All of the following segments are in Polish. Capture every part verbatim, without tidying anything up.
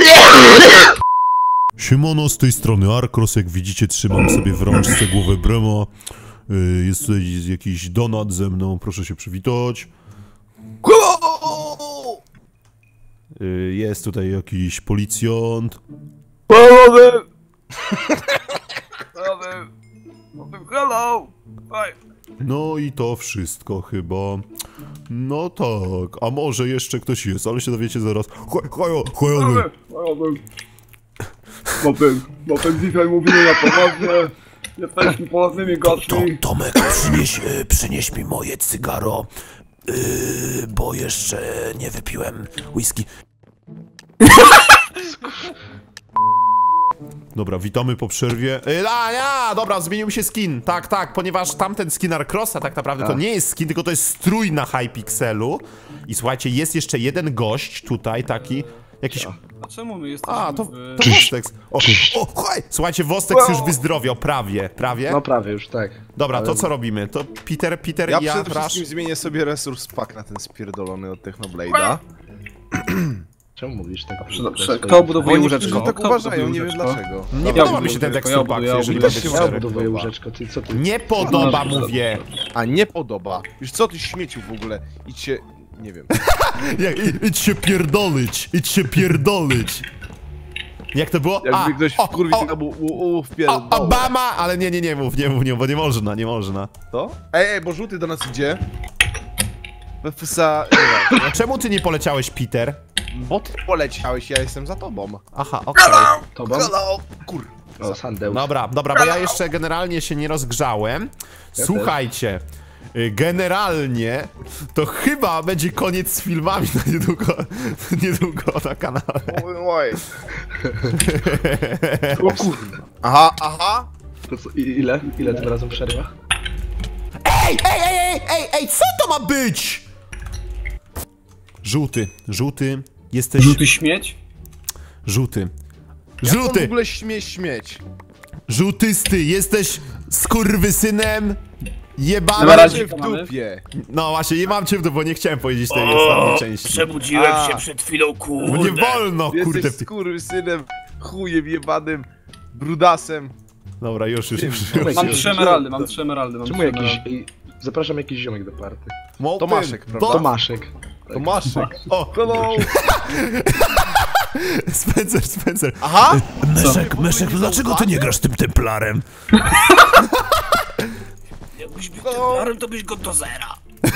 Siemano, z tej strony Arkros, jak widzicie trzymam sobie w rączce głowę Brema. Jest tutaj jakiś donat ze mną, proszę się przywitać. Jest tutaj jakiś policjant. Hello! No i to wszystko chyba. No tak, a może jeszcze ktoś jest, ale się dowiecie zaraz. Chojo, chojo. Mopek, Mopek, dzisiaj mówimy na poważnie. Jesteśmy poważnymi gośćmi. Tomek, przynieś, przynieś mi moje cygaro, yy, bo jeszcze nie wypiłem whisky. Dobra, witamy po przerwie. Yy, a, ja, dobra, zmienił mi się skin. Tak, tak, ponieważ tamten skin Arkrosa tak naprawdę to nie jest skin, tylko to jest strój na Hypixelu. I słuchajcie, jest jeszcze jeden gość tutaj, taki, jakiś... A czemu my jesteśmy A, to, w... to Wostex. O, o, hej! Słuchajcie, Wostex już wyzdrowiał, prawie, prawie. No prawie już, tak. Dobra, Ale... to co robimy? To Peter, Peter ja i ja, przede Rush. wszystkim zmienię sobie resurs pack na ten spierdolony od Technoblade'a. Czemu mówisz tak? Kto budowuje Bo łóżeczko? niektórzy tak Kto uważają, buduje nie wiem łóżeczko? dlaczego. Nie Ja podoba mi buduję się ten łóżeczko, tekstu ja pack, buduję, jeżeli ja będę buduję. Ja szczery. budowuję łóżeczko, ty co ty? Nie podoba, No, mówię. A nie podoba. Już co ty śmieciu w ogóle? Idź się... nie wiem. Jak, i- idź się pierdolić, idź się pierdolić. Jak to było? Jakby ktoś o, wkurwił, o, to był u, u, o, wpierdol. Obama! Ale nie, nie, nie mów, nie mów, nie mów, bo nie można, nie można. To? Ej, ej, bo żółty do nas idzie. We F S A... A czemu ty nie poleciałeś, Peter? Bo ty poleciałeś, ja jestem za tobą. Aha, okej. Tobą? Hello! Kur... O, Sandeusz. Dobra, dobra, bo ja jeszcze generalnie się nie rozgrzałem. Słuchajcie, y, generalnie to chyba będzie koniec z filmami na niedługo, niedługo na kanale. Oj, oj. O kurwa. Aha, aha. To co, i- ile? Ile tym razem przerwa? Ej, ej, ej, ej, ej, ej, co to ma być? Żółty, żółty, jesteś... Żółty śmieć? Żółty. Jak on w Żółty, ogóle śmie śmieć? żółtysty, jesteś skurwysynem jebany. Na razie Cię w mamy. dupie. No właśnie, nie mam cię w dupie, bo nie chciałem powiedzieć tej ostatniej części. Przebudziłem A. się przed chwilą, Bo kurde. nie wolno, kurde. Jesteś skurwysynem, chujem jebanym, brudasem. Dobra, już, już, już. Wiem. już. Mam Czemu trzy emeraldy, mam trzy emeraldy, mam Czemu trzy jakiś... emeraldy. i- Zapraszam jakiś ziomek do party. Mopy, Tomaszek, prawda? to- Tomaszek. Tomaszek. O, Hello. Spencer, Spencer. Aha. Meszek, Meszek, dlaczego ty nie grasz tym Templarem? Jakbyś był templarem, to byś go do zera.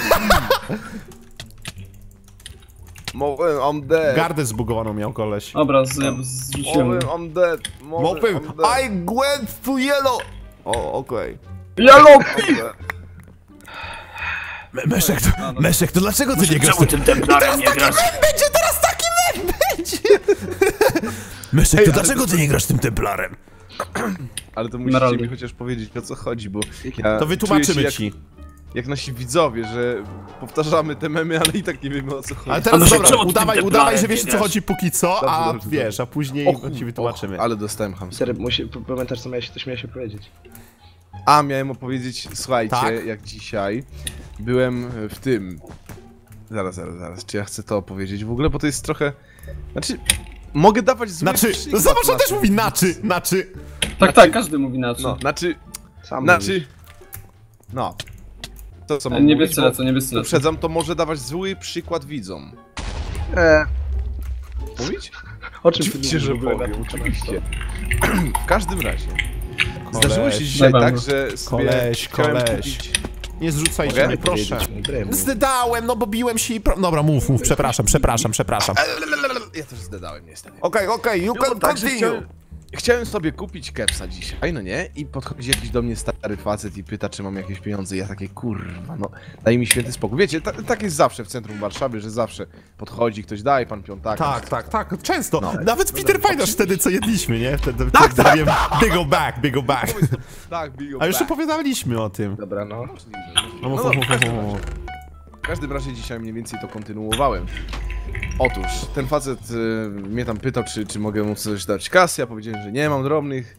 Mowę, I'm dead. Gardę zbugowaną miał koleś. Dobra, z- zrzuciłem. Mowę, I'm dead. Mowę, Mopy, I'm dead. I went to yellow. O, okej. Jaloki! Me- Meszek, to, Meszek, to dlaczego ty nie grasz Czemu tym... tym templarem nie grasz? Będzie teraz taki mem będzie! Meszek, to dlaczego ty nie grasz tym Templarem? Ale to musicie Emeraldy. mi chociaż powiedzieć o co chodzi, bo ja To wytłumaczymy czuję się ci. jak, jak nasi widzowie, że powtarzamy te memy, ale i tak nie wiemy o co chodzi. Ale teraz Meszek, dobra, czemu ty udawaj, tym udawaj, że Templarem wiesz nie co grasz? chodzi póki co, Dobrze, a dobrze, wiesz, a później Och, ci wytłumaczymy. och, ale dostałem hamstwo. Stary, musi, p- pamiętasz co miałeś, coś miałeś opowiedzieć. A, miałem opowiedzieć, słuchajcie, Tak? jak dzisiaj byłem w tym... Zaraz, zaraz, zaraz, czy ja chcę to opowiedzieć w ogóle, bo to jest trochę... Znaczy, mogę dawać zły Znaczy, no przykład zobacz, on na też to. mówi naczy, naczy. Tak, tak, każdy mówi inaczej. No, znaczy, Sam mówisz. znaczy... No. To co E, mam Niebiescy mówić, lecą, niebiescy bo lecą. uprzedzam, to może dawać zły przykład widzom. Eee, Mówić? o czym ty Oczywiście, mówisz że w ogóle? powiem, Na- oczywiście. W każdym razie. Zdarzyło się dzisiaj Dobra. tak, że sobie Koleś, chciałem koleś. kupić... Nie zrzucajcie Mogę? mnie, proszę. Bremu. Zdydałem, no bo biłem się i... Pro... Dobra, mów, mów, przepraszam, przepraszam, przepraszam. Ja też zdedałem niestety. Okej, okej, you Było can tak, że continue. chciałem, chciałem sobie kupić kepsa dzisiaj, no nie? I podchodzi jakiś do mnie stary facet i pyta, czy mam jakieś pieniądze. I ja takie, kurwa, no daj mi święty spokój. Wiecie, ta, tak jest zawsze w centrum Warszawy, że zawsze podchodzi ktoś, daj pan piątaka. Tak, tak, tak, często. No. Nawet Peter pamiętasz wtedy, co jedliśmy, nie? Wtedy tak, tak, Big go back, big go back. Tak, bigo, A już tak. opowiadaliśmy o tym. Dobra, no. No, mów, No, mów, w mów, każdym mów, mów. W każdym razie dzisiaj mniej więcej to kontynuowałem. Otóż, ten facet y, mnie tam pytał, czy, czy mogę mu coś dać kasy, ja powiedziałem, że nie mam drobnych.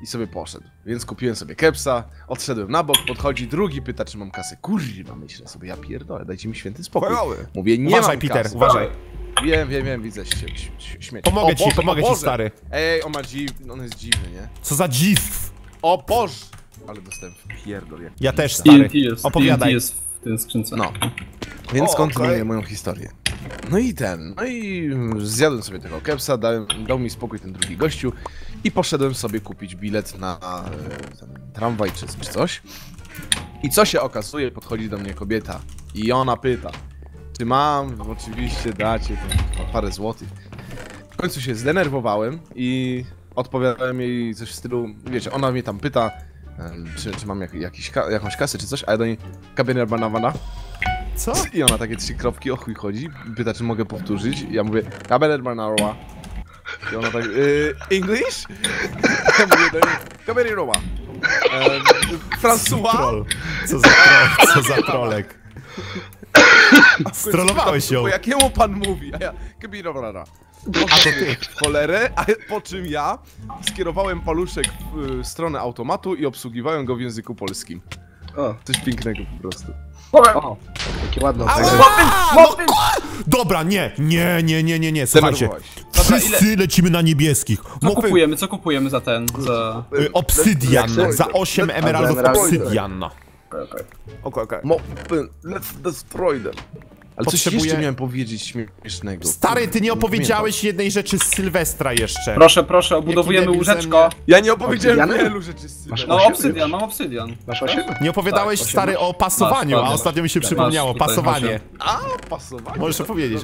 i sobie poszedł. Więc kupiłem sobie kepsa, odszedłem na bok, podchodzi drugi, pyta, czy mam kasę. Kurwa, myślę sobie, ja pierdolę, dajcie mi święty spokój. Mówię, nie Uważaj, mam Peter, kasy. uważaj. Wiem, wiem, wiem, widzę ście, śmieć. Pomogę O ci, Boże, pomogę o ci, Boże. stary. Ej, on ma dziw, on jest dziwny, nie? Co za dziw. O Boże! Ale dostałem pierdol jak Ja też, T stary. N T jest, T N T Opowiadaj. jest w tym skrzynce. No. Więc O, kontynuuję okej. moją historię. No i ten, no i zjadłem sobie tego kepsa, dałem, dał mi spokój ten drugi gościu i poszedłem sobie kupić bilet na e, ten tramwaj czy, czy coś. I co się okazuje, podchodzi do mnie kobieta i ona pyta, czy mam oczywiście dać jej tam parę złotych. W końcu się zdenerwowałem i odpowiadałem jej coś w stylu, wiecie, ona mnie tam pyta, em, czy, czy mam jak, jakiś ka jakąś kasę czy coś, a ja do niej kabiner banawana. Co? I ona takie trzy kropki, o chuj chodzi, pyta, czy mogę powtórzyć. I ja mówię, kabiner banarowa. I ona tak, y, English? Ja mówię do niej, kabiner rowa. François? Troll. Co za troll, co za trolek. Strollowałeś ją. Po jakiemu pan mówi? A ja, kabiner banarowa. A to ty. W cholerę, a po czym ja skierowałem paluszek w y, stronę automatu i obsługiwałem go w języku polskim. O, Coś pięknego po prostu. o, jakie ładne Ała! odległe. No, kur- Dobra, nie, nie, nie, nie, nie, nie, słuchajcie. Zdenerwowałeś. Dobra, Wszyscy lecimy na niebieskich. Co Mopy- kupujemy, co kupujemy za ten, za... y, Obsydian, za osiem emeraldów emeraldy. obsydian. Okej, okej. Okej, okej. Mopy, let's destroy them. Ale coś Potrzebuję- jeszcze miałem powiedzieć śmiesznego. Stary, ty nie Pamiętam. opowiedziałeś jednej rzeczy z Sylwestra jeszcze. Proszę, proszę, obudowujemy debil ze łóżeczko. Ja nie opowiedziałem Obsydiany? wielu rzeczy z Masz No osiem obsydian, już? mam obsydian. Masz osiem? Nie opowiadałeś, Tak, stary, o pasowaniu, Masz, a masz. ostatnio mi się Masz przypomniało, tutaj, pasowanie. A, pasowanie. Możesz opowiedzieć.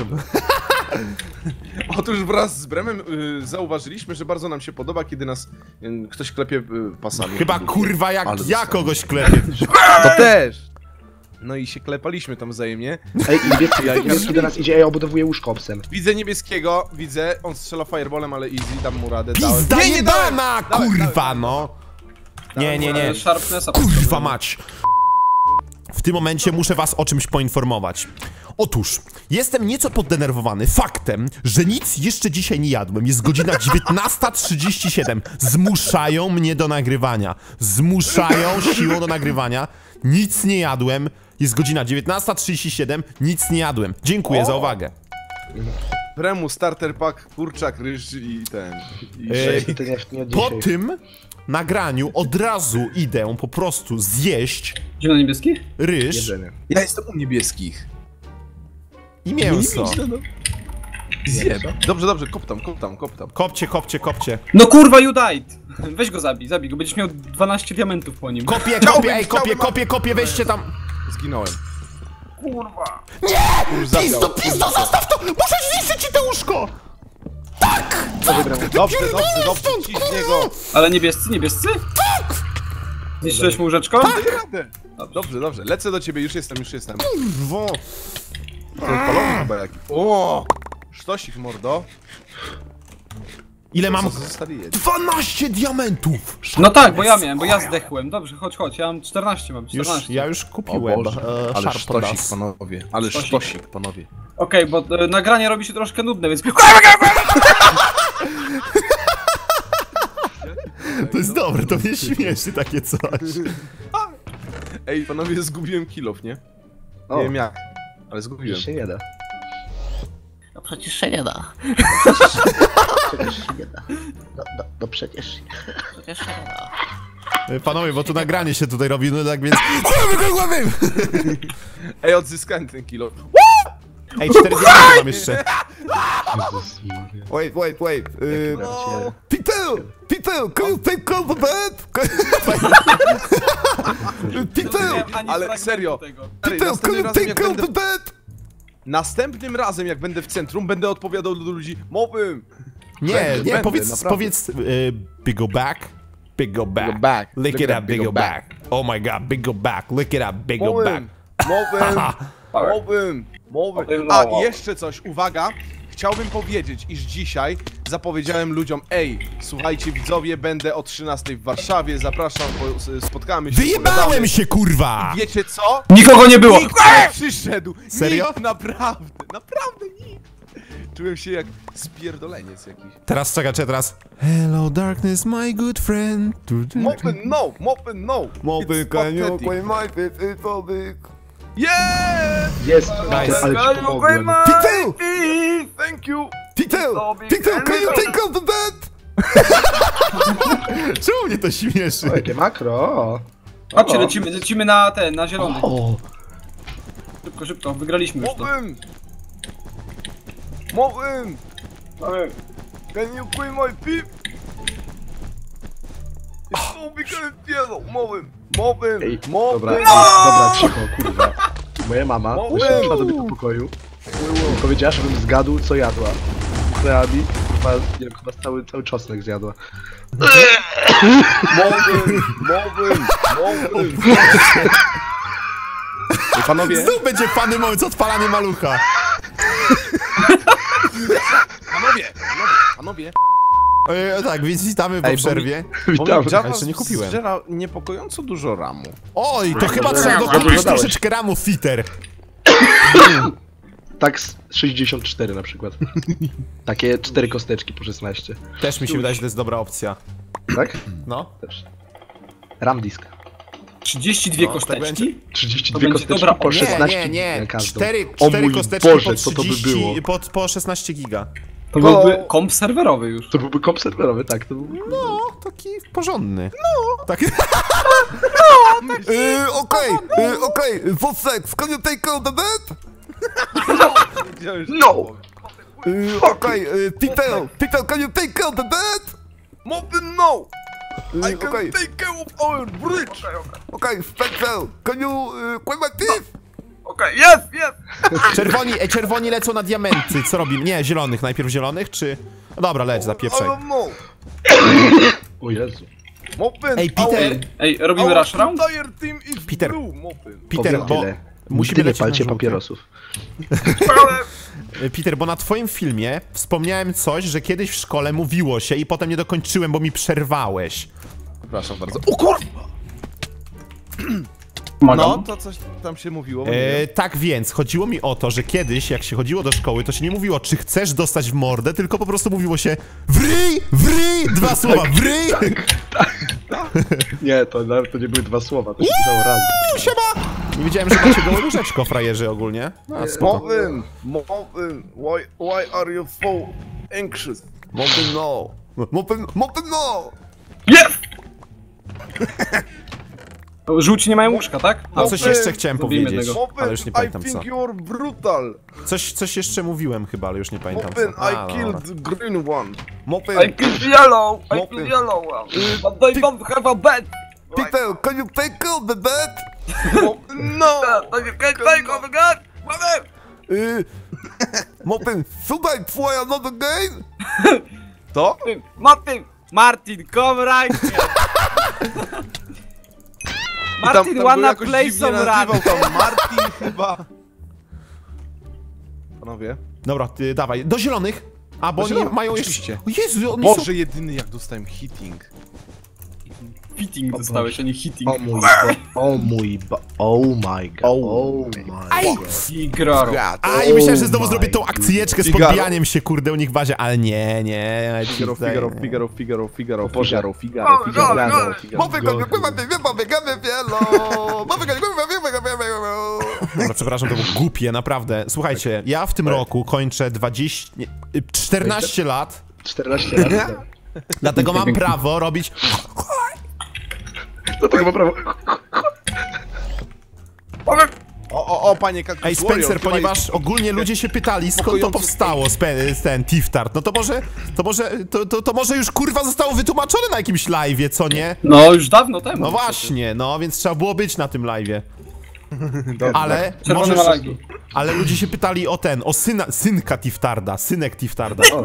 Otóż wraz z Bremem y, zauważyliśmy, że bardzo nam się podoba, kiedy nas y, ktoś klepie y, pasami. Chyba kurwa jak Ale ja dostałem. kogoś klepię. To też! No i się klepaliśmy tam wzajemnie. Ej, i wiesz, ja, wiesz, co do nas idzie, ej, obudowuję łóżko obsem. Widzę niebieskiego, widzę, on strzela fireballem, ale easy, dam mu radę, dałem. Pizda Nie, nie dałem! jebana, Dałem, kurwa dałem. no. Nie, nie, nie. Sharpnessa Kurwa potrzebujemy. mać. W tym momencie muszę was o czymś poinformować. Otóż, jestem nieco poddenerwowany faktem, że nic jeszcze dzisiaj nie jadłem. Jest godzina dziewiętnasta trzydzieści siedem. Zmuszają mnie do nagrywania. Zmuszają siłą do nagrywania. Nic nie jadłem. Jest godzina dziewiętnasta trzydzieści siedem. Nic nie jadłem. Dziękuję O! za uwagę. Bremu, starter pack, kurczak, ryż i ten... I Ej, To nie, nie od Po dzisiaj. tym nagraniu od razu idę po prostu zjeść Idziemy na niebieski? ryż Jedzenie. Ja jestem u niebieskich. i mięso. Zjeb. Dobrze, dobrze, kop tam, kop tam, kop tam. Kopcie, kopcie, kopcie. No kurwa, you died! Weź go zabij, zabij go, będziesz miał dwanaście diamentów po nim. Kopię, Chciałbym, kopię, ej, kopię, chciałbym, kopię, kopię, weźcie tam. Zginąłem. Kurwa! Nie! Pizdo, pizdo, zostaw to! Muszę zniszczyć ci to łóżko! Dobrze, dobrze, dobrze, ciś z niego. Ale niebiescy, niebiescy? Tak! Zniszczyłeś mu łóżeczko? Daj radę. Dobrze, dobrze, lecę do ciebie, już jestem, już jestem. Wo. To palony chyba jaki. O! Sztosik, mordo. Ile mam? Co zostali jeść? dwanaście diamentów! No tak, bo ja miałem, bo ja zdechłem. Dobrze, chodź, chodź, ja mam czternaście, mam Już, czternaście. ja już O kupiłem. Boże, e, ale Sharp sztosik, Das. panowie. Ale Sztosik. sztosik, panowie. Okej, bo e, nagranie robi się troszkę nudne, więc... To jest dobre, to mnie śmieszy takie coś. Ej, panowie, zgubiłem kilof, nie? O, Nie wiem jak, ale zgubiłem. już się nie da. No przecież się nie da. Przecież się nie da. No, no, no przecież się. Przecież się nie da. E, Panowie, bo tu nagranie się tutaj robi, no tak więc... Ej, odzyskałem ten kilof. Ej, cztery diamenty mam jeszcze. Wait, wait, wait. Y, No. Peter! Peter! Can you take out the bed? Peter! Ale serio, stary, Peter, can następnym you razem, jak take out będę, the bed? następnym razem jak będę w centrum, będę odpowiadał do ludzi mowym. Nie, Będę, nie, będę, powiedz, naprawdę. powiedz, y, big go back, big go back, Big go back. lick it up, big go back. Oh my god, big go back, lick it up, big go back. Mowym, mowym, mowym, mowym. Powiem A, no. i jeszcze coś, uwaga. Chciałbym powiedzieć, iż dzisiaj zapowiedziałem ludziom, ej, słuchajcie widzowie, będę o trzynastej w Warszawie, zapraszam, po, spotkamy się. Wyjebałem pogadamy. się, kurwa! Wiecie co? Nikogo nie było! Nikt nie przyszedł! Serio? Nikt, naprawdę, naprawdę nikt! Czułem się jak spierdoleniec jakiś. Teraz czekaj, czekaj, teraz. Hello darkness, my good friend. Mopin, no! Mopin, no! Mopin, It's can you pathetic. quit my face, it's so big. Yeah! Jest! Nice. Ale ci pomogłem. Pitel! Thank you! Pitel! Pitel, can you take out the bed? Czemu mnie to śmieszy? O, jakie makro! Chodźcie, lecimy, lecimy na ten, na zielony. O! Szybko, szybko, wygraliśmy już to. Mopin! Mopin! Can you quit my peep? It's so big and yellow, Mopin! Mopin! Ej, Mopin! dobra, ej, dobra, cicho, kurwa. Moja mama Mopin! wyszła do mnie do pokoju i powiedziała, żebym zgadł, co jadła. Kreami, chyba, nie wiem, chyba cały, cały czosnek zjadła. Mopin! Mopin! Mopin! Ej, panowie, Znów będzie fany moment, odpalanie malucha. panowie, panowie, panowie. E, tak, więc witamy po Ej, bo przerwie. Bo Witam. mi Java jeszcze nie kupiłem. zżera niepokojąco dużo ramu. Oj, to chyba trzeba Dobra, dokupić dobra. troszeczkę ramu fiter. Tak z sześćdziesiąt cztery na przykład. Takie cztery kosteczki po szesnaście. Też mi się wydaje, że to jest dobra opcja. Tak? No. Też. RAM disk. trzydzieści dwie No, tak będzie. kosteczki? trzydzieści To dwie będzie kosteczki dobra po opcja. szesnaście Nie, nie, na nie. każdą. Cztery, O cztery mój kosteczki Boże, po co to by trzydzieści, było? po, po szesnaście giga. To byłby komp serwerowy już. To byłby komp serwerowy, tak, to byłby... No, taki porządny. No. Tak. Yy, Okej, yy, okej, for sex, can you take out the bed? No! Yy, Okej, yy, Titel, Titel, can you take out the bed? Mopin, no! I Yy, can Okej, take care of our bridge! okej, Spencer, can you yy, quit my teeth? Okej, jest, jest! Czerwoni, e, czerwoni lecą na diamenty, co robimy? Nie, zielonych, najpierw zielonych, czy... No dobra, leć, zapieprzaj. I don't know. O Jezu. Mopin, Ej, Peter. our- Ej, robimy our rush round? entire team is Peter. blue, Mopin. Peter, Powiem bo... tyle. Musimy Nigdy nie lecieć na palcie żółty. papierosów. E, Peter, bo na twoim filmie wspomniałem coś, że kiedyś w szkole mówiło się i potem nie dokończyłem, bo mi przerwałeś. Przepraszam bardzo. O kurwa! No, to coś tam się mówiło. E, tak więc, chodziło mi o to, że kiedyś, jak się chodziło do szkoły, to się nie mówiło, czy chcesz dostać w mordę, tylko po prostu mówiło się wryj, wryj, dwa słowa, wryj! Nie, to nawet to nie były dwa słowa, to się pisało razem. Siema! Nie wiedziałem, że macie gołe łóżeczko, frajerzy, ogólnie. No, spoko. Mopin, Mopin, why, why are you so anxious? Mopin no! Mopin, Mopin no! Jest! Żółci nie mają łóżka, tak? A coś jeszcze chciałem Zrobimy powiedzieć, tego. Mopin, ale już nie I pamiętam think co. you're brutal. Coś, coś jeszcze mówiłem chyba, ale już nie pamiętam Mopin, co. A, I dobra. killed green one. Mopin, I killed yellow! I Mopy. killed yellow one! But they don't have a bed! Peter, can you take out the bed? Mopin, no! But you can't take off again! Mother! Y, Mopin, should I try another game? To? Martin! Martin, come right here! Martin, był wanna jakoś play dziwnie some nazywał run? tam Martin chyba. Panowie. Dobra, ty, dawaj, do zielonych. A, bo Do oni zielonych, mają oczywiście. jeszcze... O Jezu, oni Boże, są... jedyny jak dostałem hitting. Hitting dostałeś, a nie hitting. O mój bo... O mój bo... Oh my god. Oh my god. Igraro. A, i myślałem, że znowu Oh zrobię my tą akcyjeczkę z Figaro. podbijaniem się, kurde, u nich w bazie, ale nie, nie. Figaro, tutaj Figaro, nie. Figaro, Figaro, Figaro, Boże. Figaro, Figaro, Figaro, Figaro, Figaro. Mopin, Go. biegamy wielo. Dobra, przepraszam, to było głupie, naprawdę. Słuchajcie, ja w tym roku kończę dwadzieścia... nie, czternaście lat, czternaście lat. dlatego mam prawo robić... Do tego ma prawo. O, o, o, panie Cactus Ej, Warrior, Spencer, chyba ponieważ jest- ogólnie ludzie się pytali, skąd to Pokojący- powstało, spe- ten Tiftart, no to może, to może, to, to, to może już kurwa zostało wytłumaczone na jakimś live'ie, co nie? No, już dawno temu. No właśnie, no, więc trzeba było być na tym live'ie. Ale, Czerwone możesz, malagi. ale ludzie się pytali o ten, o syna, synka Tiftarda, synek Tiftarda. O.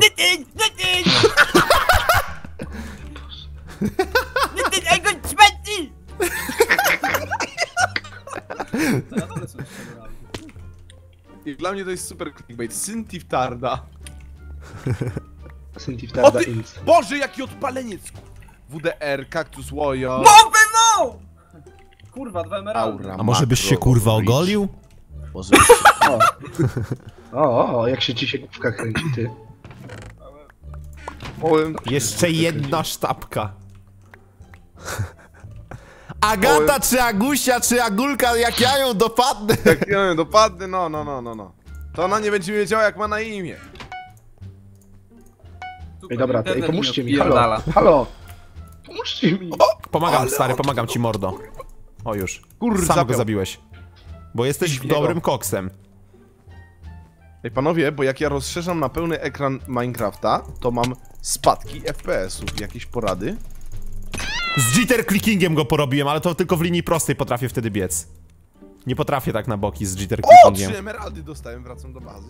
I dla mnie to jest super clickbait. Syn Tiftarda. O Syntiftarda ty... Inc. Boże, jaki odpaleniec! W D R, Cactus Warrior. Mopy, no! Kurwa, dwa emeraldy. Aura A może byś się Macro kurwa Bridge. ogolił? Może byś się... O, o, jak się ci się główka kręci, ty. Powiem, Jeszcze jedna sztabka. Agata, czy Agusia, czy Agulka, jak ja ją dopadnę? jak ją dopadnę, no, no, no, no, no. To ona nie będzie wiedziała, jak ma na imię. Ej, dobra, ej, Internet pomóżcie mi, odpierdala. halo, halo. Pomóżcie mi. Pomagam, stary, pomagam ci, mordo. O już. Kur, Sam go zapiął. zabiłeś. Bo jesteś Świniego. dobrym koksem. Ej, panowie, bo jak ja rozszerzam na pełny ekran Minecrafta, to mam spadki F P S-ów. Jakieś porady? Z jitter clickingiem go porobiłem, ale to tylko w linii prostej potrafię wtedy biec. Nie potrafię tak na boki z jitter O, clickingiem. trzy emeraldy dostałem, wracam do bazy.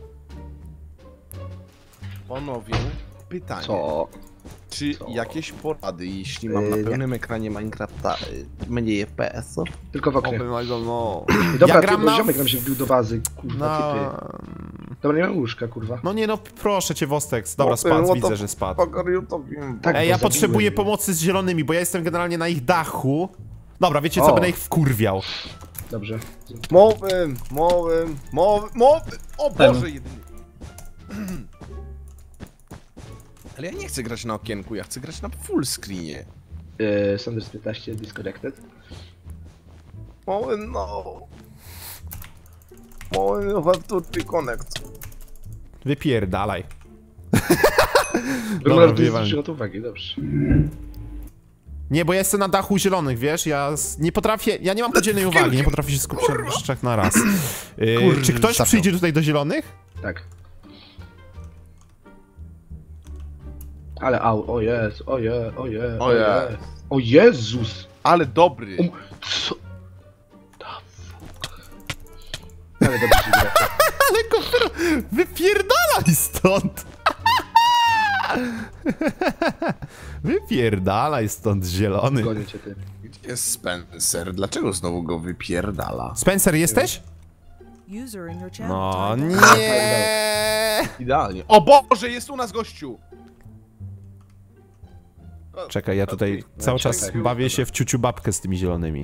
Panowie, pytanie. Co? Czy Co? jakieś porady, jeśli mam na Yy, nie. pełnym ekranie Minecrafta y, mniej F P S-ów? Tylko w oknie. No. Ej, dobra, Ja ty, gram bo na- ziomek nam się wbił do bazy, kurwa, No, typy. Dobra, nie mam łóżka, kurwa. no nie no, proszę cię, Wostex. Dobra, No, spadł, no to- widzę, że spadł. Tak, Ej, go ja zabiłem. potrzebuję pomocy z zielonymi, bo ja jestem generalnie na ich dachu. Dobra, wiecie co, O. będę ich wkurwiał. Dobrze. Mowy, mowy, mowy, mowy! O Ten. Boże, jedyny. Ale ja nie chcę grać na okienku, ja chcę grać na full screenie. Yy, Sanders piętnaście, disconnected. Mowy, no. Mowy, you have to reconnect. Wypierdalaj. W ogóle to wyjebałem. jest od uwagi, dobrze. Nie, bo ja jestem na dachu zielonych, wiesz, ja s- nie potrafię, ja nie mam podzielnej uwagi, nie potrafię się skupić na trzech na raz. Yy, Kur- czy ktoś zapiął. przyjdzie tutaj do zielonych? Tak. Ale au, o jest, o je, o je, O o jest. je. O Jezus! Ale dobry. Um, co? Da fuck. Ale dobrze się gra. Ale kopero, wypierdalaj stąd! Wypierdalaj stąd, zielony. Gonię cię, ty. Gdzie jest Spencer? Dlaczego znowu go wypierdala? Spencer, jesteś? User in your channel. No timed out. nie. Idealnie. O Boże, jest u nas gościu! Czekaj, ja tutaj cały czas czekaj. bawię się w ciuciu babkę z tymi zielonymi.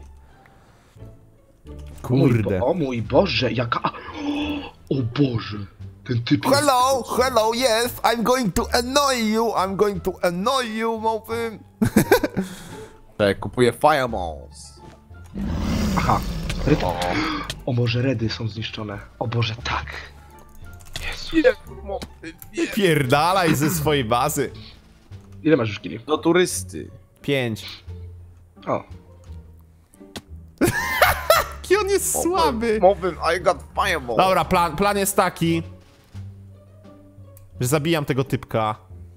O mój, Kurde. bo, o mój Boże, jaka... O Boże! Ten typ jest... Hello, hello, yes, I'm going to annoy you, I'm going to annoy you, małpy. Tak, kupuję Fireballs. Aha. Red... O Boże, redy są zniszczone. O Boże, tak. Jezu. Pierdalaj ze swojej bazy. Ile masz już kili? Do turysty. Pięć. O. Jaki on jest słaby. Mowy, I got Fireball. Dobra, plan, plan jest taki, że zabijam tego typka.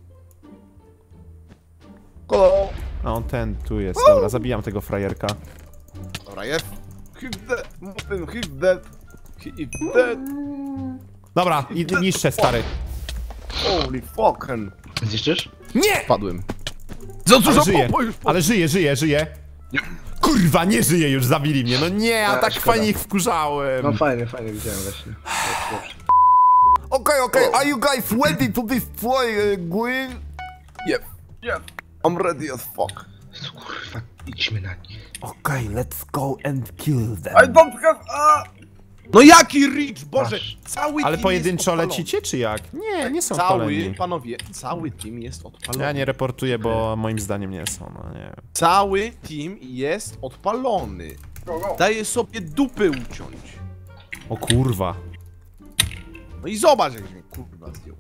Hello. A on ten, tu jest. Dobra, zabijam tego frajerka. Dobra, jest. He's dead. Mowy, he's dead. He's dead. Dobra, i niszczę, stary. Holy fucking. Zniszczysz? Nie! Padłem. Za Ale dużo żyje, popo już po... ale żyje, żyje, żyje. Kurwa, nie żyje już, zabili mnie. No nie, a A, tak szkoda. fajnie ich wkurzałem. No fajnie, fajnie widziałem właśnie. Dobrze, dobrze. Okej, okej, are you guys ready to destroy uh, Gwyn? Yep. Yep. I'm ready as fuck. Jezu, kurwa, idźmy na nich. Okej, let's go and kill them. I don't have a... No jaki Rich, Boże! Masz. Cały Ale team pojedynczo jest odpalony. lecicie, czy jak? Nie, nie są Cały, odpaleni. panowie, cały team jest odpalony. Ja nie reportuję, bo moim zdaniem nie są, no nie. Cały team jest odpalony. Daje sobie dupy uciąć. O kurwa. No i zobacz, jak mnie kurwa zdjął.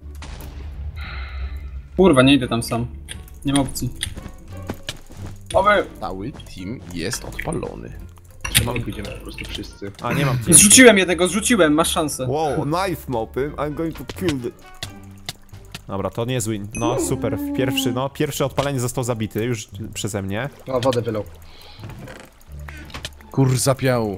Kurwa, nie idę tam sam. Nie ma opcji. Mamy. Cały team jest odpalony. Trzeba pójdziemy po prostu wszyscy. A, nie mam T N T. Zrzuciłem jednego, zrzuciłem, masz szansę. Wow, nice mopy, I'm going to kill the... Dobra, to niezły, no super, pierwszy, no, pierwsze odpalenie został zabity już przeze mnie. O, wodę wylał. Kur zapiał.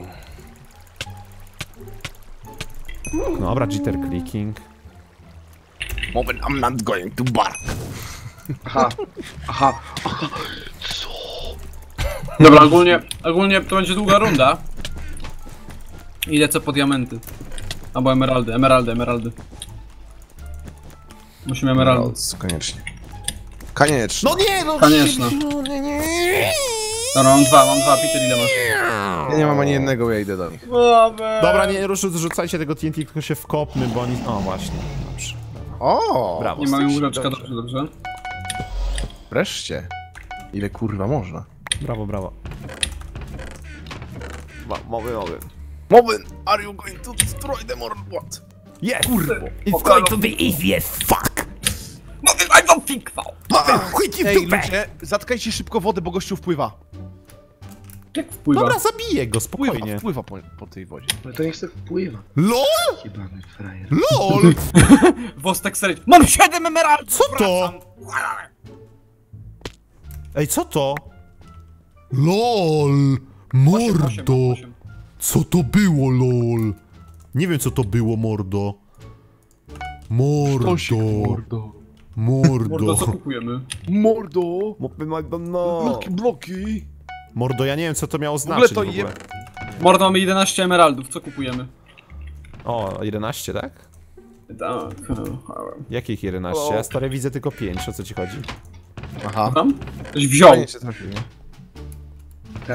Dobra, jitter clicking. Moment, I'm not going to bark. Aha, aha, aha. Dobra, ogólnie, ogólnie to będzie długa runda. I lecę po diamenty. Albo emeraldy, emeraldy, emeraldy. Musimy emeraldy. Koniecznie. Koniecznie. No nie, no Koniecznie. nie, nie. Dobra, mam dwa, mam dwa. Peter, ile masz? Ja nie mam ani jednego, ja idę do nich. Dobra, nie rusz, rzucajcie tego T N T, tylko się wkopmy, bo oni... O, właśnie. Dobrze. O! Brawo. Nie mamy Stasiu, łóżeczka, dobrze. dobrze, dobrze. Wreszcie. Ile kurwa można? Brawo, brawo. Mogę, mogę. Mobin, are you going to destroy them or what? Yes! It's going to be easy as fuck! I don't think so. Chuj ci w Ej, dupę! ludzie, zatkajcie szybko wodę, bo gościu wpływa. Jak wpływa? Dobra, zabiję go, Wpływa, spokojnie. wpływa po, po tej wodzie. Ale to nie chce wpływa. LOL? Jebany frajer. LOL! Wostek serii. Mam siedem emeraldów! Co to? Ej, co to? LOL! Mordo! Co to było, LOL? Nie wiem, co to było, mordo. Mordo. mordo. Mordo, co Mordo. kupujemy? Mordo. No. Bloki, bloki. Mordo, ja nie wiem, co to miało W ogóle znaczyć to w ogóle. je... Mordo, mamy jedenaście emeraldów, co kupujemy? O, jedenaście, tak? Tak. Jakich jedenaście? Ja stare widzę tylko pięć, o co ci chodzi? Aha. Tam? Ktoś wziął. Fajnie się trafił, nie? Tak.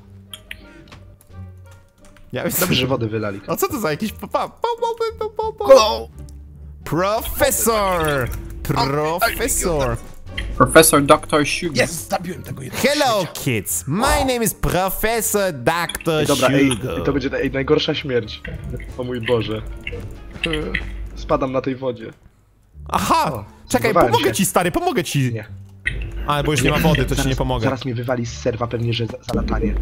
Ja Dobrze, że wodę wylali. A co to za jakiś... Pa, pa, pa, pa, pa, pa, pa. Profesor! Profesor! Professor doctor Sugar. Jest, zabiłem tego jednego. Hello kids, my name is Professor doctor Dobra, ej, Sugar. to będzie ej, najgorsza śmierć. O mój Boże. Spadam na tej wodzie. Aha! O, Czekaj, zbudowałem pomogę się. ci stary, pomogę ci! Nie. Ale bo już nie ma wody, to ci zaraz, nie pomogę. Zaraz mnie wywali z serwa pewnie, że za, za latanie.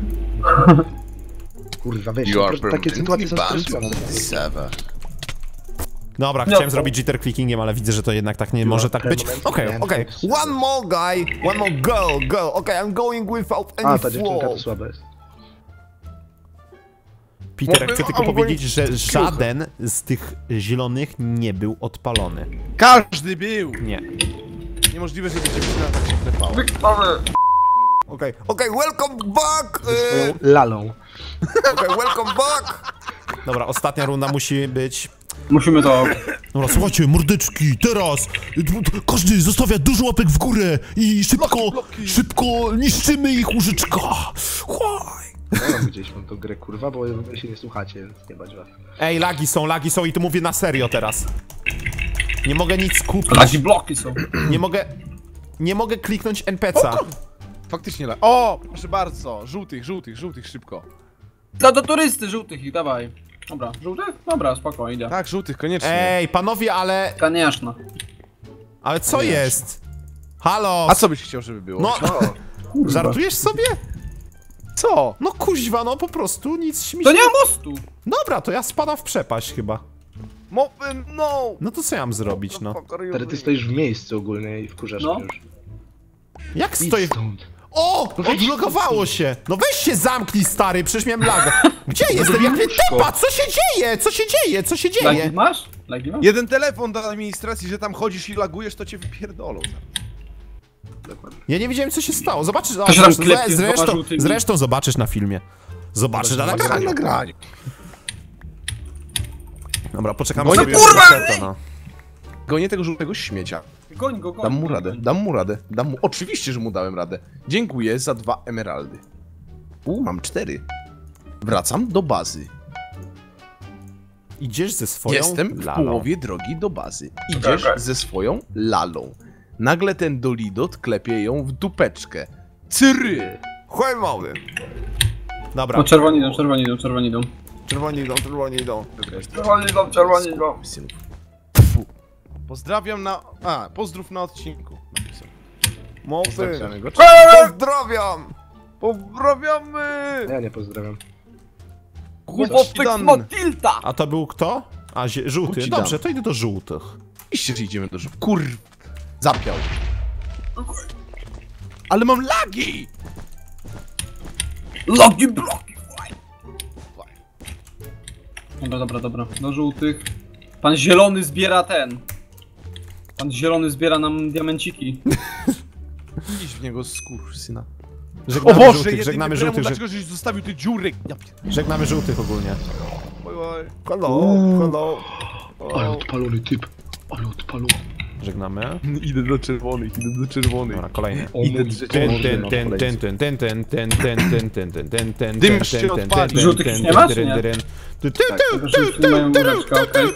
Kurwa, weź, You po are prostu takie sytuacje są permanently stresujące. Seven. Dobra, No chciałem to- zrobić jitter clickingiem, ale widzę, że to jednak tak nie może tak być. permanently Okej, man. okej. One more guy, one more girl, girl. Okay, I'm going without any A, ta dziewczynka flaw. to słaba jest. Peter, chcę tylko I'm going- powiedzieć, że żaden z tych zielonych nie był odpalony. Każdy był! Nie. Niemożliwe, żeby dziewczyna tak się klepała. Okej, okej, welcome back! Swoją e, lalą. Okej, welcome back! Dobra, ostatnia runda musi być... Musimy to... Dobra, słuchajcie, mordeczki, teraz każdy zostawia dużo łapek w górę i szybko, Bloki, bloki. szybko niszczymy ich łóżeczka. Łaj. No, widzieliśmy tą grę, kurwa, bo wy się nie słuchacie, więc nie bać was. Ej, lagi są, lagi są i to mówię na serio teraz. Nie mogę nic kupić, Takie bloki są. nie mogę... Nie mogę kliknąć N P C a. Faktycznie la... O! Proszę bardzo! Żółtych, żółtych, żółtych, szybko. Dla do turysty żółtych ich, dawaj. Dobra, żółtych? Dobra, spoko, idę. Tak, żółtych, koniecznie. Ej, panowie, ale... Konieczna. Ale co jest? Halo? A co byś chciał, żeby było? No, żartujesz sobie? Co? No kuźwa, no po prostu nic mi To się... nie ma mostu! Dobra, to ja spadam w przepaść chyba. Mopin, no! No to co ja mam zrobić, no? Wtedy ty stoisz w miejscu ogólnie i wkurzasz No. mnie już. Jak Idź stoję... stąd. O! Odblokowało się! No weź się zamknij, stary, przecież miałem laga. Gdzie jestem? Jak mnie tepa? Co się dzieje? Co się dzieje? Co się dzieje? Lagi masz? Lagi masz? Jeden telefon do administracji, że tam chodzisz i lagujesz, to cię wypierdolą. Ja nie wiedziałem, co się stało. Zobaczysz... O, To się tam zresztą, klepie z dwoma zresztą, żółtymi. zresztą zobaczysz na filmie. Zobaczysz na nagraniu. nagraniu. Dobra, poczekamy No nie, sobie... kurwa! resetę, no. Gonię tego żółtego śmiecia. Goń go, goń. Dam mu radę, dam mu radę, dam mu... Oczywiście, że mu dałem radę. Dziękuję za dwa emeraldy. U, mam cztery. Wracam do bazy. Idziesz ze swoją Jestem w lalą. połowie drogi do bazy. Idziesz ze swoją lalą. Nagle ten Dolidot klepie ją w dupeczkę. Cyry! Chuj mały. Dobra. No czerwoni idą, czerwoni idą, czerwoni idą. Czerwoni idą, czerwoni idą. Czerwoni idą, czerwoni idą. Pfu. Pozdrawiam na... A, pozdrów na odcinku. Napisał. Mopy. Pozdrawiamy go. Pozdrawiam! Pozdrawiamy! Ja nie pozdrawiam. Chłopek z Matilda! A to był kto? A, zie- żółty. Kuci Dobrze, dam. to idę do żółtych. Oczywiście, że idziemy do żółtych. Kur... Zapiał. Ale mam lagi! Logi bloki! Dobra, dobra, dobra. Do żółtych. Pan zielony zbiera ten. Pan zielony zbiera nam diamenciki. Idź w niego skór, syna. O Żegnamy Boże, żółtych, jedyny żegnamy żółtych, żółtych, żeg- dlaczego żeś zostawił te dziury? Ja pier- żegnamy żółtych ogólnie. Oj, oj. Hello, hello. Ale odpalony typ. Ale odpalony. Żegnamy. Idę do czerwonych, idę do czerwonych. Dobra, kolejny. Idę drzeć Ten, mordę ten, na ten, kolejce. ten, ten, ten, ten, ten, ten, ten, ten, ten, ten, Dym ten, się ten, odpali. ten, Żółtych ten, już nie ma, ten, czy nie? ten, ten, ten, Tak, tylko że już nie mają łóżeczka, okej.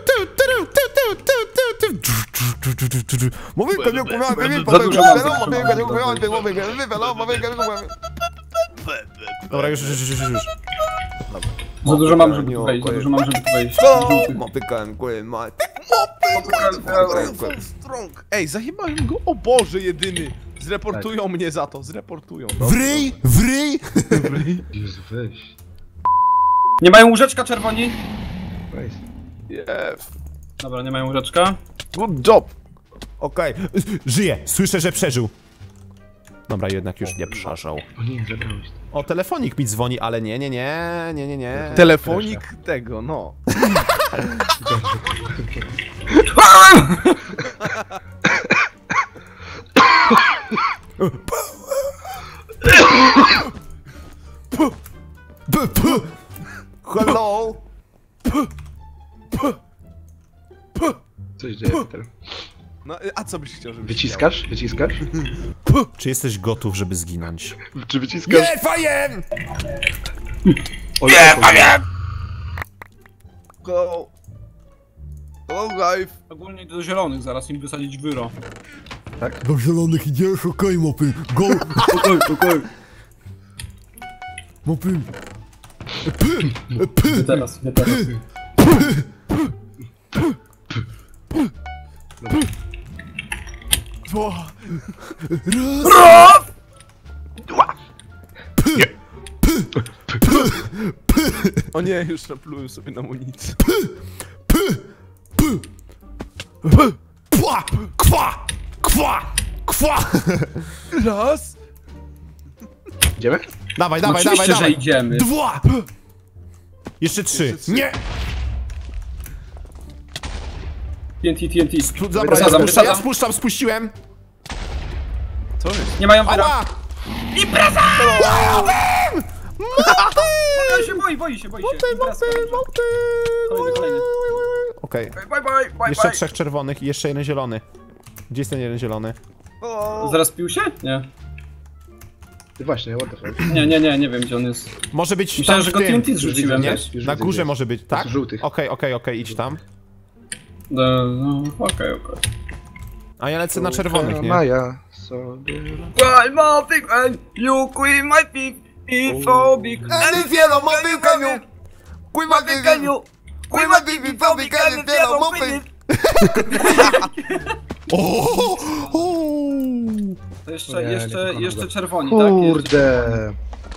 Dobra, już, już, już, już, już. Za dużo mam, żeby tu wejść, za dużo mam, żeby tu wejść. Żółtych. Strong. Ej, zajebałem go, o Boże, jedyny. Zreportują mnie za to, zreportują. Wryj, wryj! Jezu, weź. Nie mają łóżeczka czerwoni? Weź. Yes. Dobra, nie mają łóżeczka. Good job. Okej, żyje, słyszę, że przeżył. Dobra, jednak już nie przeżył. O nie, zabrałeś. O, telefonik mi dzwoni, ale nie, nie, nie, nie, nie, nie. Telefonik tego, no. B, p. Hello! Co się dzieje, Peter? No, a co byś chciał, żeby Wyciskasz? Wyciskasz? Czy jesteś gotów, żeby zginąć? Czy wyciskasz? Nie, fajem! Nie, panie! Go. Hello, guys. Ogólnie idę do zielonych, zaraz im wysadzić wyro. Do zielonych idziesz, okej, mopy. Go! Okej, okej. Mopy. P, p. Nie teraz, nie teraz. Dwa. Raz! O nie, już naplułem sobie na amunicję. Pła! Kwa! Kwa! Kwa! Raz. Idziemy? Dawaj, dawaj, Oczywiście, dawaj, że dawaj. idziemy. Dwa! Jeszcze trzy. Jeszcze trzy. Nie! T N T, T N T. Tu- Dobra, ja Wysadzam, spuszczam, ja wysadzam. spuszczam, spuściłem. Co jest? Nie mają wyra. Ała! Ja się boi, boi się, boi się. Imprezka. Kolejny, kolejny. Okej. Bye, bye, bye, Jeszcze bye. trzech czerwonych i jeszcze jeden zielony. Gdzie jest ten jeden zielony? Zaraz pił się? Nie. Ty właśnie, what the fuck? Nie, nie, nie, nie wiem gdzie on jest. Może być Myślałem, tam że w go tym. T N T zrzuciłem, Nie? wiesz? Już Na widzę, górze gdzie może być, tak? jest. Żółtych. Okej, okej, okej, idź tam. No, no, okej, okej. A ja lecę na czerwonych, nie? Maja sobie... Why my big and you queen my big, it's so big. And yellow, my big camion. Queen my big camion. Queen my big, so big and yellow, my big. O! To jeszcze, Nie, nie jeszcze, pokonam jeszcze go. czerwoni, tak? Jeszcze... Kurde.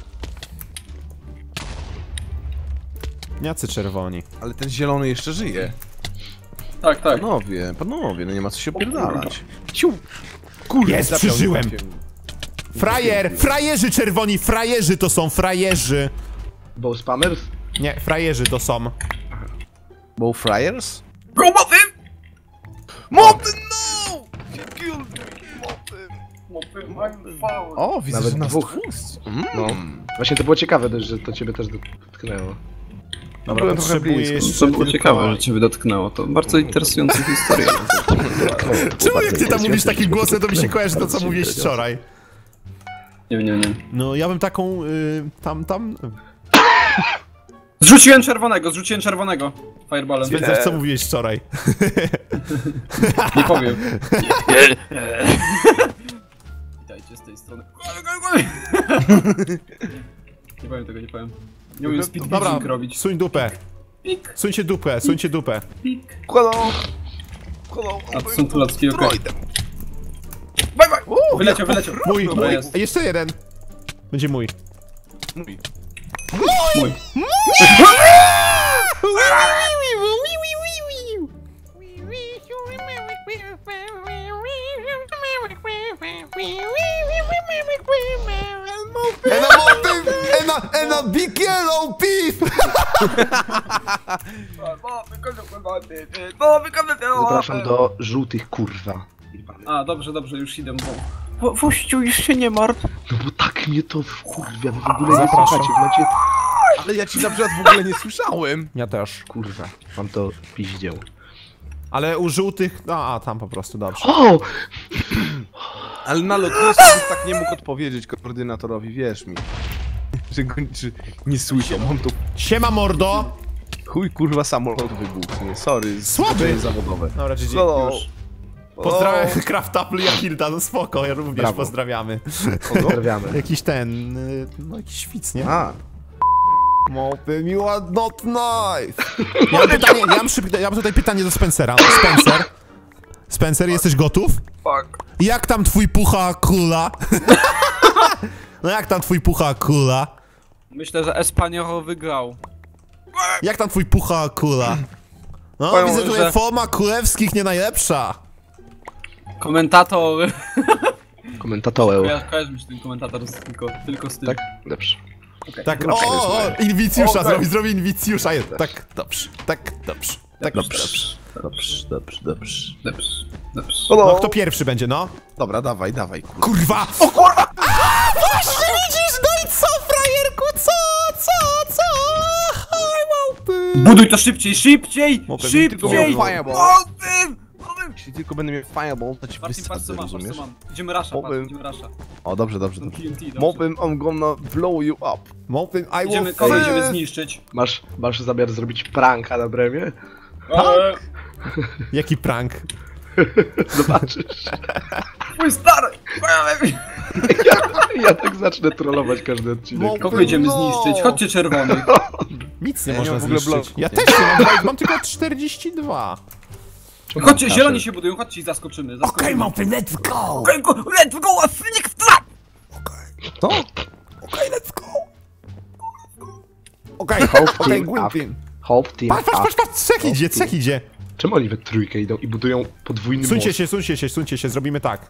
Jacy czerwoni. Ale ten zielony jeszcze żyje. Tak, tak. Panowie, panowie, no nie ma co się opierdalać. Ciu! Kurde, Jest, zapiął przeżyłem. mnie. Frajer! Frajerzy czerwoni, frajerzy to są, frajerzy! Bow spammers? Nie, frajerzy to są. Bow Friars? Roboty! Moty, no! You killed me, moty. O, widzę, Nawet że nas dwóch. dwóch. No. Mm. Właśnie to było ciekawe dość, że to ciebie też dotknęło. Dobra, Byłem trochę potrzebuję blisko. jeszcze To było tylko- ciekawe, że ciebie dotknęło. To bardzo interesująca historia. Czemu jak ty tam mówisz takim głosem, to mi się kojarzy to, co mówiłeś wczoraj? Nie, nie, nie. No, ja bym taką, y, tam, tam... Zrzuciłem czerwonego, zrzuciłem czerwonego. Fireballem. Stwierdzasz, co mówiłeś wczoraj. Nie powiem. Witajcie z tej strony. Nie powiem tego, nie powiem. Nie umiem speed Dobra, pitching robić. suń dupę. Pik, Suńcie dupę, suńcie dupę. pik. Hello! Hello! A to są tulacki, okej. Droidem. Wyleciał, wyleciał. Mój, Dobra, mój. jest. A jeszcze jeden. Będzie mój. Mój. Mój. And a mountain, and a, and a big yellow beef! Zapraszam do żółtych, kurwa. A, dobrze, dobrze, już idę, bo... Wo- Wościu, już się nie martw. No bo tak mnie to wkurwia, wy w ogóle nie Zapraszam. słuchacie, znacie... Ale ja ci na przykład w ogóle nie słyszałem. Ja też. Kurwa, mam to piździeł. Ale u żółtych... No, a tam po prostu, dobrze. O! Ale na lotnisku tak nie mógł odpowiedzieć koordynatorowi, wierz mi. Że go czy nie słyszał, mam tu Siema, mordo! chuj kurwa samolot wybuchł, nie, sorry, Słaby. zdarzenie zawodowe. Dobra, G G, No. już. Pozdrawiam Craftapple i Akilda, no spoko, ja również Brawo. pozdrawiamy. Pozdrawiamy. Jakiś ten... y, no jakiś świc, nie? A, Mopy, you are not nice! Ja mam pytanie, ja mam, szybkie, ja mam tutaj pytanie do Spencera. Spencer? Spencer, jesteś gotów? Fuck. Jak tam twój pucha kula? No jak tam twój pucha kula? Myślę, że Espaniol wygrał. Jak tam twój pucha kula? No, Powiem, widzę tutaj że- forma królewskich nie najlepsza. Komentator. Komentatołę. Ja kojarzę mi się ten komentator z tylko, tylko z tym. Tak? Dobrze. Tak, No, o, o, o, Inwicjusza, O, zrobi, zrobi Inwicjusza. jest. Tak, dobrze, tak, dobrze, tak, Dobrze, dobrze. dobrze, dobrze, dobrze. Dobrze, dobrze. No, kto pierwszy będzie, no? Dobra, dawaj, dawaj, kurwa. Kurwa! O kurwa! A, właśnie widzisz, no i co, frajerku, co, co, co? Oj, małpy! Buduj to szybciej, szybciej! Mopem, Szybciej! tylko Fireball. Mopem! Mopem! Jeśli tylko będę miał fireball, to ci Marcin, patrz co wysadzę, mam, patrz co rozumiesz? mam. Idziemy rasza, patrz, Mopem. idziemy rasza. O, dobrze, dobrze, Mam dobrze. T N T, dobrze. Mopem, I'm gonna blow you up. Mopy, I will Idziemy, kogo fail. idziemy zniszczyć? Masz, masz zamiar zrobić pranka na bremie? Eee, Jaki prank? Zobaczysz. Mój stary! Ja, ja tak zacznę trollować każdy odcinek. Mopy, Kogo idziemy no. zniszczyć? Chodźcie czerwony. Nic nie Ja nie można mam w ogóle zniszczyć. bloków, Ja nie? też nie mam, mam tylko czterdzieści dwa. Chodźcie, Kaszel. zieloni się budują, chodźcie i zaskoczymy. zaskoczymy. mopy, let's go! Okej, go, let's go, a flick w trap! Co? Okej, let's go! Okej, Hope okej, team Gwynpin. Hope team Patrz, patrz, up. patrz, patrz, trzech idzie, trzech idzie. Czemu oni we trójkę idą i budują podwójny Suńcie most? się, suńcie się, suńcie się, zrobimy tak.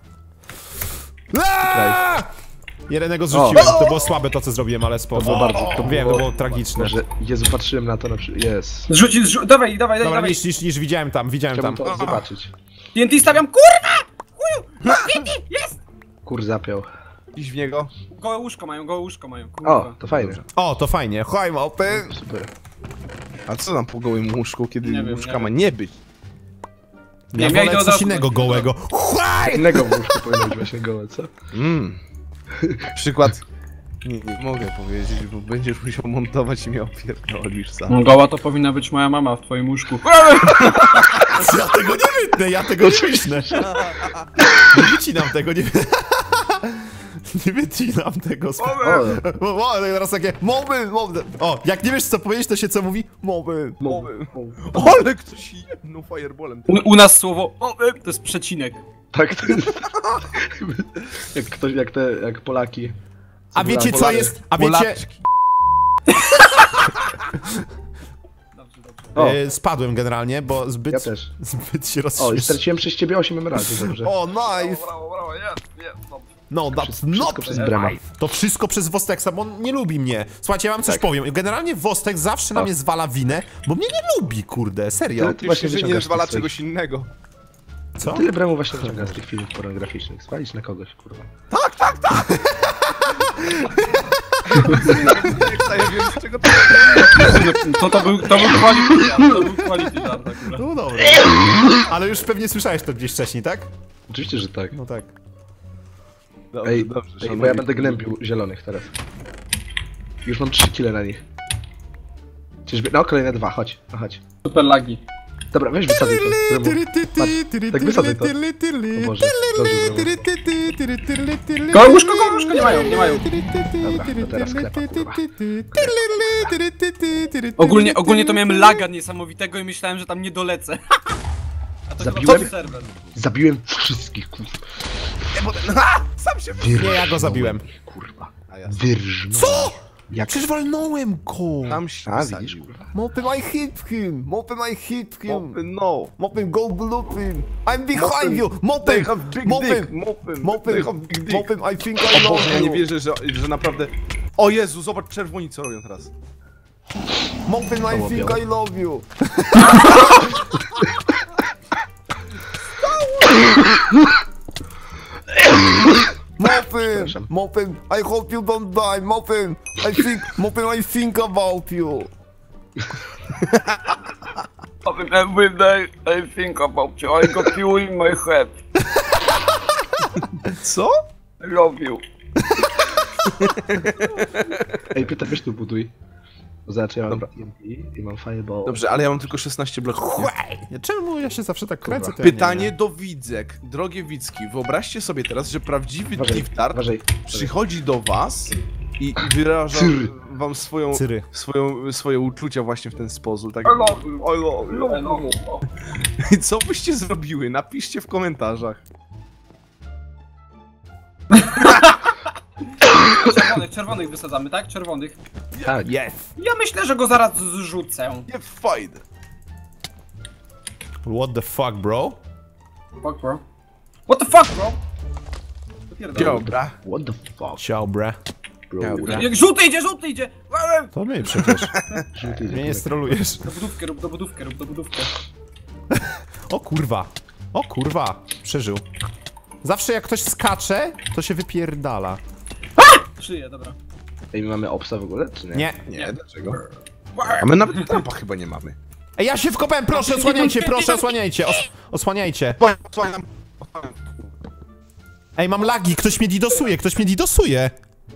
Aaaa! Jednego zrzuciłem, to było słabe to co zrobiłem, ale spoko. To było bardzo- to Wiem, było- to było tragiczne. Że, Jezu, patrzyłem na to na przykład. Jest. Zrzucić, zrzu... dawaj, dawaj, Dobra, dawaj. niż, niż, niż widziałem tam, widziałem Chciałbym tam. to zobaczyć. T N T stawiam, kurwa! Chuju! T N T, jest! Kur zapiął. Iść w niego. Gołe łóżko mają, gołe łóżko mają, kurwa. O, to fajne. O, to fajnie, choj małpy. Super. A co tam po gołym łóżku, kiedy Nie wiem, łóżka nie ma wiem. nie być? Ja Nie, ja idę wolę od coś razu- innego gołego. Chłaj! Innego w łóżku powinno być właśnie gołe, co? Mmm. Przykład. Nie, nie mogę powiedzieć, bo będziesz musiał montować i mnie opierdolisz sam. No, goła to powinna być moja mama w twoim łóżku. Ja tego nie wytnę, ja tego nie wytnę. Nie wycinam tego, nie Nie wycinam tego. O, O, o, teraz takie moby, moby. O, jak nie wiesz co powiedzieć, to się co mówi? Moby, moby. Ale ktoś jedną fireballem. U, u nas słowo o, e, to jest przecinek. tak to jest. Jak ktoś, jak te, jak Polaki. A wiecie co Polary. jest? A wiecie... Polaczki. Dobrze, dobrze. O, E, spadłem generalnie, bo zbyt... ja też. Zbyt się O, i rozśmieszyłem. straciłem przez ciebie osiem emeraldów, dobrze. O, nice! Brawo, brawo, jest, jest, dobrze. No, that's Wszystko not przez Brema. To wszystko przez Wosteksa, bo on nie lubi mnie. Słuchajcie, ja wam coś Tak. powiem. Generalnie Wostek zawsze na O. mnie zwala winę, bo mnie nie lubi, kurde, serio. Ty- Ty właśnie właśnie, że nie wyciągasz zwala tych swoich- czegoś innego. Co? Tyle bremu właśnie wyciąga z tych filmów pornograficznych. Spalić na kogoś, kurwa. Ja wiem z czego to To, to był, to był quality żart, to był quality żart akurat. No dobra. Ale już pewnie słyszałeś to gdzieś wcześniej, tak? Oczywiście, że tak. No tak. Dobrze, Ej, dobrze, ej, szanowni bo ja będę gnębił zielonych teraz. Już mam trzy kile na nich. Czyżby... No, kolejne dwa, chodź, no chodź. Super lagi. Dobra, weź wysadzaj to. Bremu. Patrz, tak wysadzaj to. O Boże, dobrze, Bremu. Gołe łóżko, gołe łóżko, nie mają, nie mają. Dobra, to teraz klepa, kurwa. Ogólnie, ogólnie to miałem laga niesamowitego i myślałem, że tam nie dolecę. A to Zabiłem? chyba serwer. Zabiłem wszystkich, kurwa. Sam się Nie, ja go zabiłem. Kurwa. A ja Wyrżnąłem. Co? Jak... Przecież walnąłem go! Tam się A, wysadził. widzisz, kurwa. Mopy, I hit him! Mopy, I hit him! Mopy, no. Mopy, go blue him! I'm behind Mopy, you! They Mopy! have big Mopy! dick. Mopy, Mopy! they have big dick. Mopy, I think I O love Boże, ja nie you! wierzę, że, że naprawdę... O Jezu, zobacz czerwoni co robią teraz. Mopy, I think I love you! Mopy! Przepraszam. Mopy, I hope you don't die! Mopy! I think... Mopy, I think about you! Every day I think about you. I got you in my head. Co? I love you. Ej, Pyta, weź tu buduj. Bo zobacz, ja mam T N T i mam fireball. Dobrze, ale ja mam tylko szesnaście bloków. nie? Czemu ja się zawsze tak kręcę? To ja nie Pytanie wiem. do widzek. Drogie widzki, wyobraźcie sobie teraz, że prawdziwy Uważaj, Giftar uważaj. przychodzi do was i wyraża Cyry. wam swoją, Cyry. swoją, swoje uczucia właśnie w ten sposób. Tak. I love you. I love you. I love you. I co byście zrobiły? Napiszcie w komentarzach. Czerwonych, czerwonych wysadzamy, tak? Czerwonych. Tak. Yes! Ja myślę, że go zaraz zrzucę. Nie fajne. What the fuck, bro? Fuck, bro. What the fuck, bro? Pierdolę. Dobra. What the fuck, Ciao, bre. bro? Dobra. Jak żółty idzie, żółty idzie! To my przecież. Żółty Mnie nie strolujesz. Do budówkę rób, do budówkę rób, do budówkę. O kurwa. O kurwa. Przeżył. Zawsze jak ktoś skacze, to się wypierdala. Żyje, dobra. Ej, my mamy obsa w ogóle, czy nie? Nie. Nie, dlaczego? A my nawet trampa chyba nie mamy. Ej, ja się wkopałem, proszę, osłaniajcie, proszę, osłaniajcie. Os osłaniajcie. Ej, mam lagi, ktoś mnie didosuje, ktoś mnie didosuje.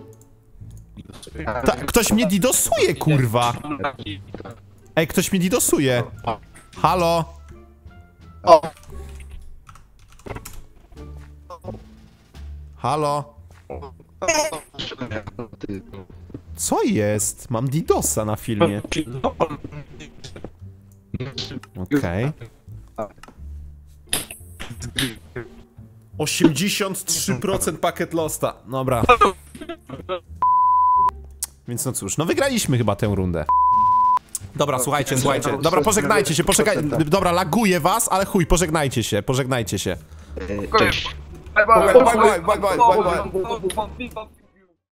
Ta, ktoś mnie didosuje, kurwa. Ej, ktoś mnie didosuje. Halo? Halo? Co jest? Mam didosa na filmie. Okej. osiemdziesiąt trzy procent pakiet losta. Dobra. Więc no cóż, no wygraliśmy chyba tę rundę. Dobra, słuchajcie, słuchajcie. Dobra, pożegnajcie się, poczekaj. Dobra, laguję was, ale chuj, pożegnajcie się, pożegnajcie się. Ej, cześć. Bye bye, bye, bye, bye, bye, bye, bye. bye.